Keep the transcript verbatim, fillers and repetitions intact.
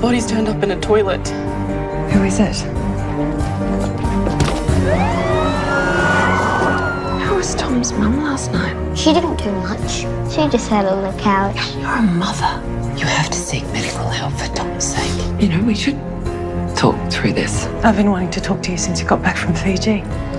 body's turned up in a toilet. Who is it? How was Tom's mum last night? She didn't do much. She just had a look out. You're a mother. You have to seek medical help for Tom's sake. You know, we should talk through this. I've been wanting to talk to you since you got back from Fiji.